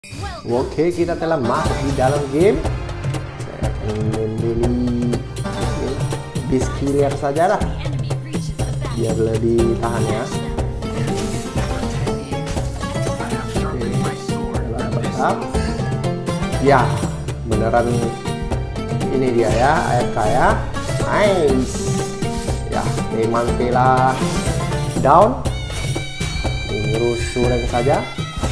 Oke, kita telah masuk di dalam game. Saya akan membeli bis killer saja lah, biar lebih tahan ya. Ya, beneran ini dia ya, AFK ya. Nice. Ya, memang Vela down. Ini rusuh saja.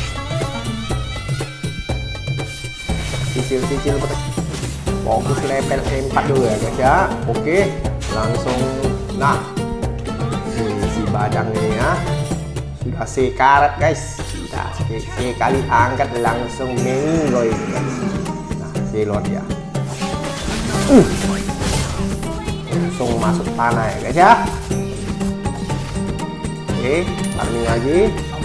Cicil fokus level 4 dulu ya guys ya. Oke, langsung nah si badang ini ya sudah sekarat guys, sudah sekali angkat langsung menggoy guys. Nah silot ya langsung masuk tanah ya guys ya. Oke, farming lagi.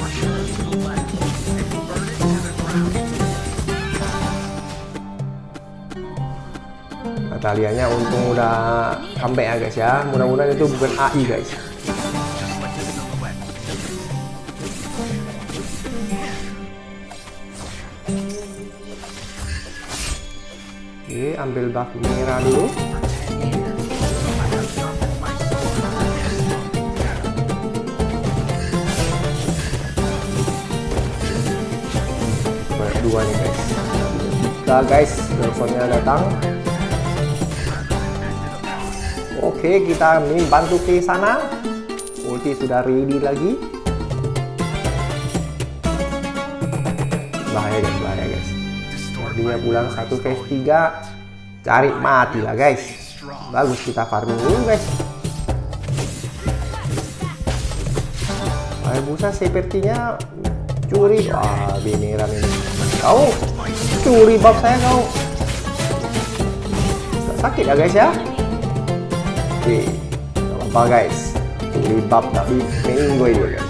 Taliannya untung udah sampai ya guys ya. Mudah-mudahan itu bukan AI guys. Oke, ambil buff merah dulu. Dua nih guys. Tiga guys, Johnson-nya datang. Oke, kita bantu ke sana. Ulti sudah ready lagi. Bahaya guys. Dia pulang 1 phase 3. Cari mati lah guys. Bagus, kita farming dulu guys. Busa sepertinya curi. Wah, beneran ini. Kau curi buff saya kau. Sakit ya guys ya. Oke, gak apa-apa guys. Curi buff tapi menggoy dia guys.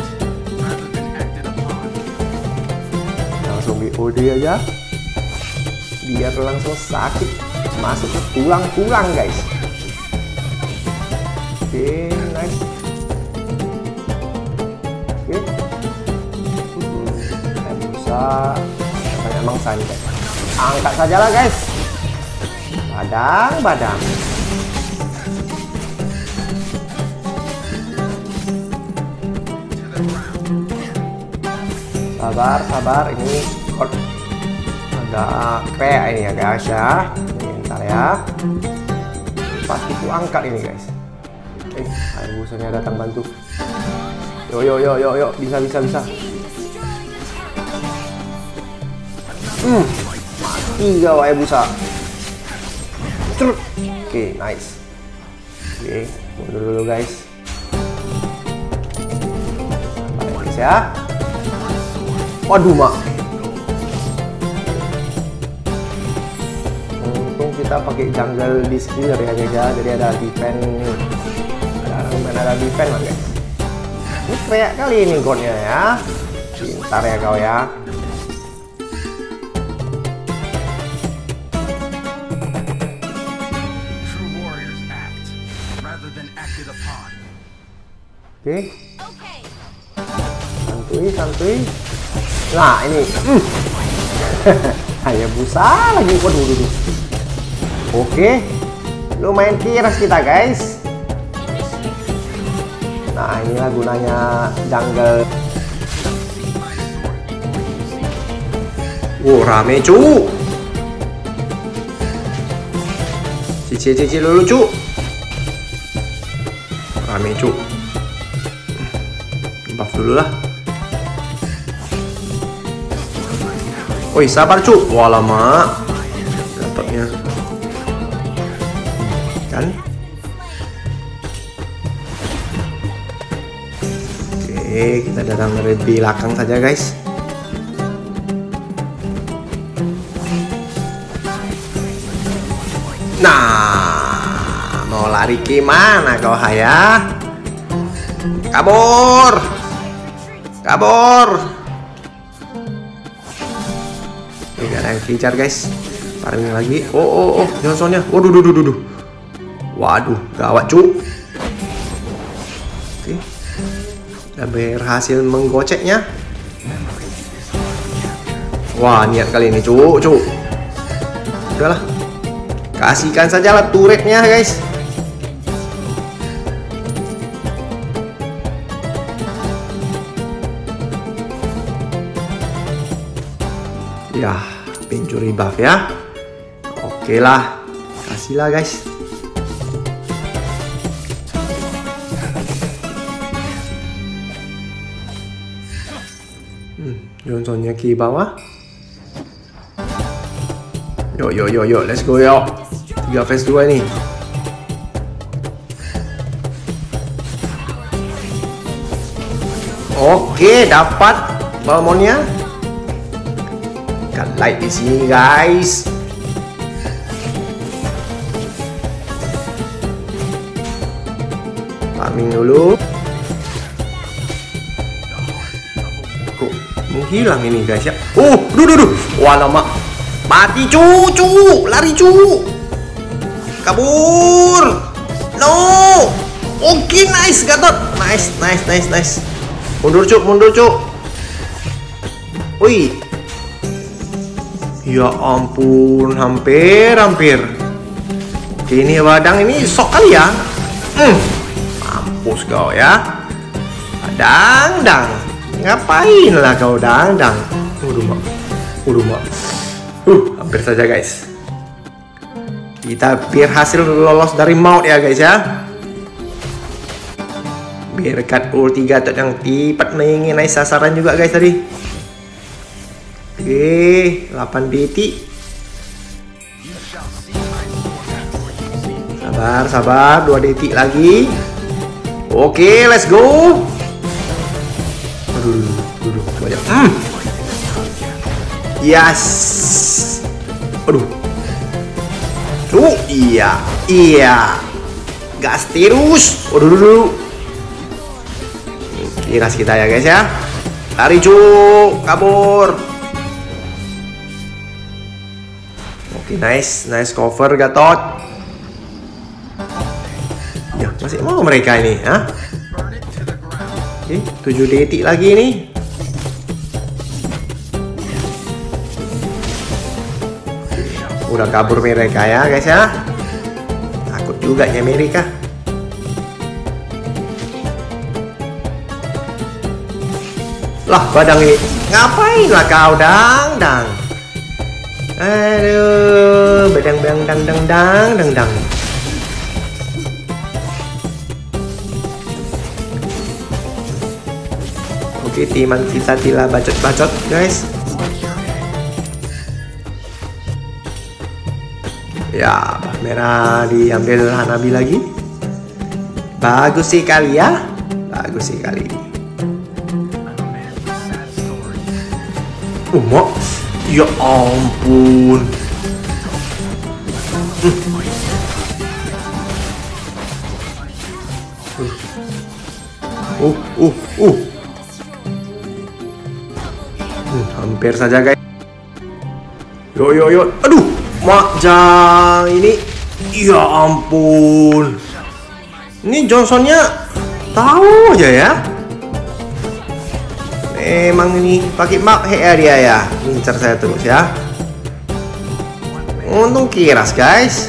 Langsung BOD aja, biar langsung sakit masuk ke tulang-tulang guys. Oke, nice. Oke, bisa banyak mangsa nih guys. Angkat saja lah guys. Badang. Sabar, ini agak kayak ini ya guys ya. Bentar ya, pasti ku angkat ini guys. Air busanya datang bantu. Yo, bisa. Mati gak air busa. Oke, nice. Oke, mundur dulu guys. Baik guys ya. Waduh mak, untung kita pakai jungle di skiller ya guys ya. Jadi ada defense, ada defense lah guys. Ini kayak kali ini godnya ya. Pintar ya kau ya. Oke, santuy. Nah ini Hayabusa lagi. Waduh. Oke, lumayan kiras kita guys. Nah inilah gunanya jungle. Wow, rame cu. Cici dulu cu. Rame cu. Buff dulu lah. Woi, sabar cu. Wah lama dapatnya kan. Oke, kita datang dari belakang saja guys. Nah, mau lari ke mana kau Haya? Kabur. Gak ada yang kejar guys. Farming lagi. Oh, Johnsonnya. Waduh. Waduh, gawat cu. Oke. Udah berhasil menggoceknya. Wah, niat kali ini, cuk. Udahlah. Kasihkan sajalah turretnya, guys. Ya, pencuri buff ya. Oke lah. Kasihlah, guys. Johnsonnya ke bawah. Yo, let's go yo. 3 phase 2 nih. Oke, dapat balmonnya. Cut light di sini, guys. Farming dulu. Kok menghilang ini, guys ya? Duh. Wah, lama. Mati, cu. Lari, cu. Kabur. No. Oke, nice, Gatot. Nice. Mundur, cuk. Wih. Ya ampun, hampir. Oke, ini Badang ini sok kali ya. Mampus kau ya. Dang. Ngapain lah kau, Dang. Udah, mak. Hampir saja, guys. Kita berhasil lolos dari maut ya, guys ya. Berkat ulti Gatot yang tepat mengenai sasaran juga, guys, tadi. Oke, 8 detik. Sabar, 2 detik lagi. Oke, let's go. Aduh, banyak. Yes. Aduh. Iya. Gas terus. Aduh. Kiras kita ya, guys ya. Lari, cuk. Kabur. Oke, nice cover Gatot. Ya, masih mau mereka ini, ha? Oke, 7 detik lagi nih. Udah kabur mereka ya, guys ya. Takut juga ya mereka. Lah, Badang ini ngapain lah kau, Dang. Aduh, bedang dang. Oke, timan kita tila bacot, guys. Ya, merah diambil Hanabi lagi. Bagus sih kali ya. Mak. Ya ampun. Hampir saja, guys. Yo. Aduh, Makjang ini. Ya ampun. Ini Johnsonnya tahu aja ya. Emang ini pakai map ya dia ya. Ngincar saya terus ya. Untung kiras, guys.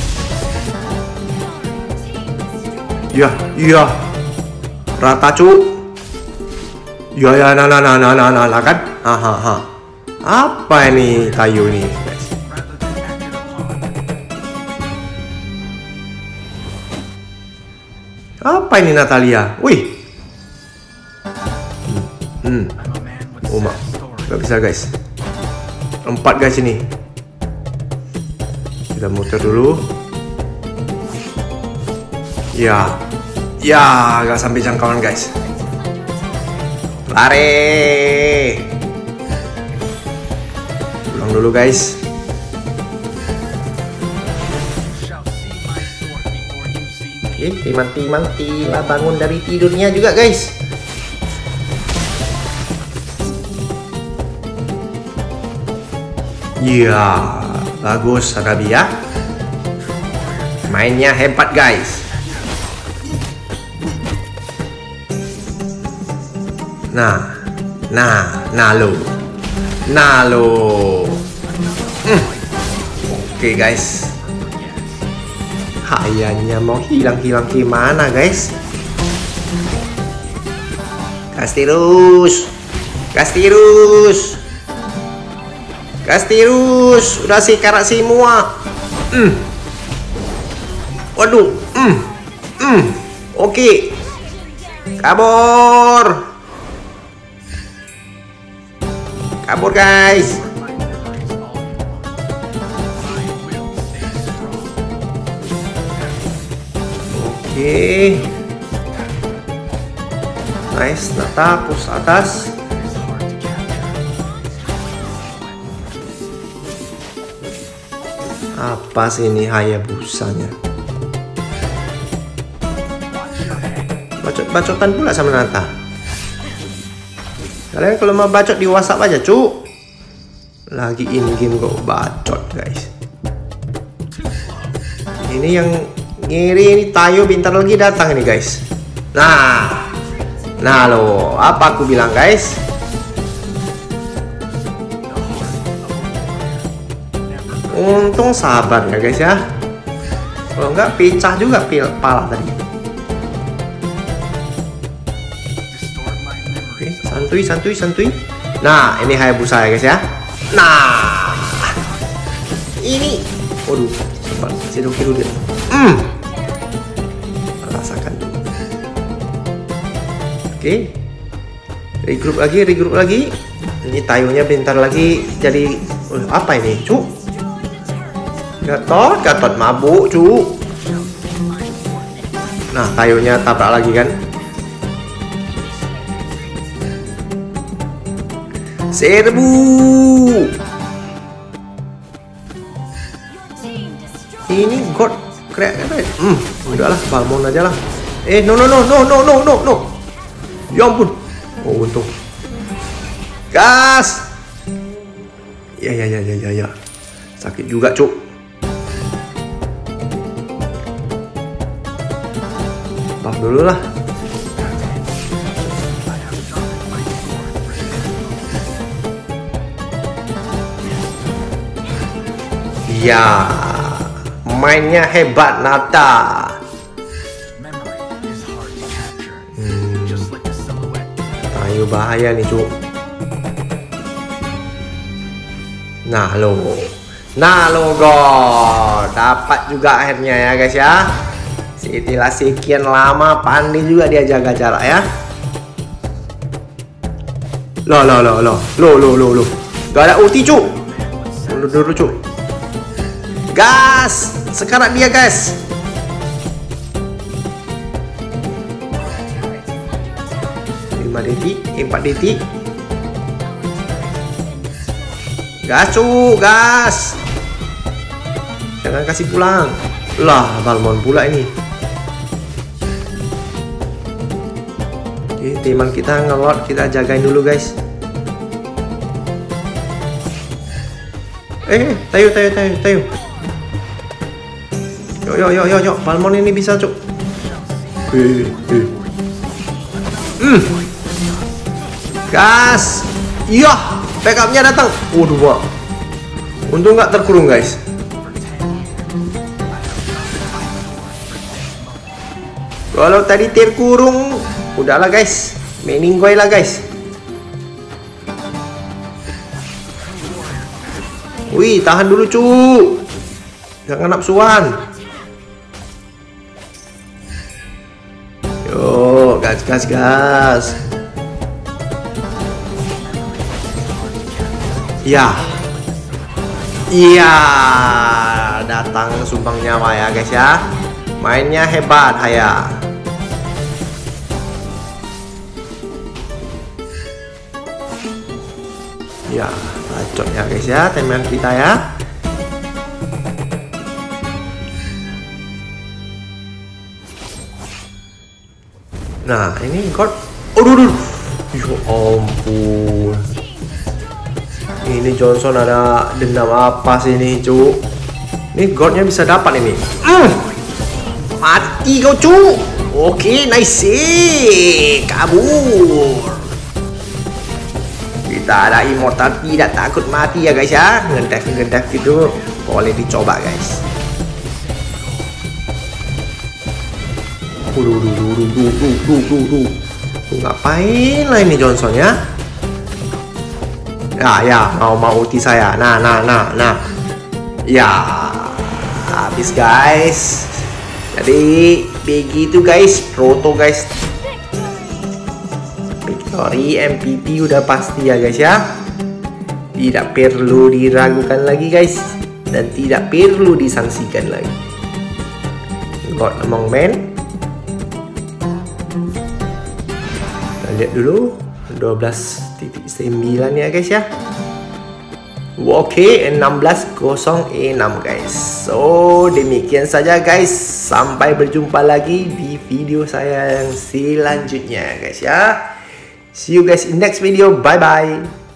Ya. Rata, cu. Ya, nah kan. Apa ini kayu nih, guys? Apa ini Natalia? Wih. Mak, gak bisa, guys. 4, guys ini. Kita muter dulu. Ya, gak sampai jangkauan, guys. Lari. Pulang dulu, guys. Oke, timan Tila bangun dari tidurnya juga, guys. Ya, bagus Hanabi ya. Mainnya hebat, guys. Nah lo. Nah lo. Oke guys. Hayanya mau hilang-hilang gimana guys? Gas terus. Gas terus. Gas terus. Udah sekarat semua. Waduh. Oke. Kabur. Kabur guys. Oke. Nice, Nata push atas. Apa sih ini Hayabusanya? Bacot-bacotan pula sama Nata. Kalian kalau mau bacot di WhatsApp aja, cu. Lagi in game kok bacot, guys. Ini yang ngiri ini Tayo bentar lagi datang ini, guys. Nah lo, apa aku bilang, guys? Untung sabar ya, guys ya. Kalau enggak pecah juga pala tadi. Oke, santuy. Nah, ini Hayabusa ya, guys ya. Nah, ini, waduh, Shidokiru dia. Rasakan dulu. Oke, regroup lagi. Ini Tayonya bentar lagi jadi apa ini, cu? Gatot mabuk, cu. Nah, Tayonya tabrak lagi kan? Serbu. Ini God keren. Udahlah, Balmond aja lah. No. Ya ampun. Oh, untung. Gas. Ya. Sakit juga, cuk. Buff dulu lah. Ya, mainnya hebat Nata. Ayo bahaya nih, cuk. Nah lo God, dapat juga akhirnya ya, guys ya. Setelah sekian lama pandai juga dia jaga jarak ya. Loh. Gak ada ulti, cuk. Dulu, cuk. Gas, sekarat dia, guys. Empat detik. Gas, cuk, gas. Jangan kasih pulang. Lah, Balmond pula ini. Oke, teman kita ngelot, kita jagain dulu, guys. Tayo. Yo, Balmond ini bisa, cuk. Gas. Yah, backupnya datang. Waduh, Pak. Untung nggak terkurung, guys. Kalau tadi terkurung, udahlah, guys. Meninggoy lah, guys. Wih, tahan dulu, cu. Jangan nafsuan. Yo, gas. Iya, datang sumbang nyawa ya, guys ya. Mainnya hebat, Haya. Ya, bacot ya, guys ya, teman kita ya. Nah, ini God. Aduh. Ya ampun. Ini Johnson ada dendam apa sih ini, cu? Ini Godnya bisa dapat ini. Mati kau, cu. Oke, nice. Kabur. Kita ada immortal, tidak takut mati ya guys ya. Ngedef gitu boleh dicoba guys. Ngapain lah ini Johnson ya? Ya mau ulti saya. Nah. Ya habis guys. Jadi begitu guys, Proto guys. Victory MVP udah pasti ya guys ya. Tidak perlu diragukan lagi guys, dan tidak perlu disangsikan lagi. God Among Men. Kita lihat dulu 12.9 ya guys ya. Oke, 16.06 guys. So demikian saja guys. Sampai berjumpa lagi di video saya yang selanjutnya guys ya. See you guys in next video. Bye bye.